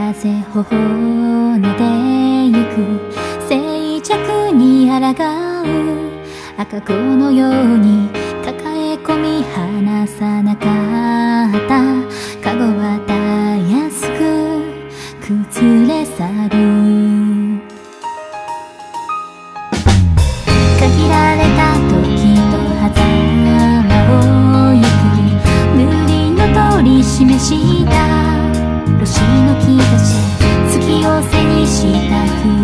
風頬なでゆく静寂に抗う赤子のように抱え込み離さなかったカゴはたやすく崩れ去る限られた時と狭間を行く塗りの取り示した星の兆し月を背にした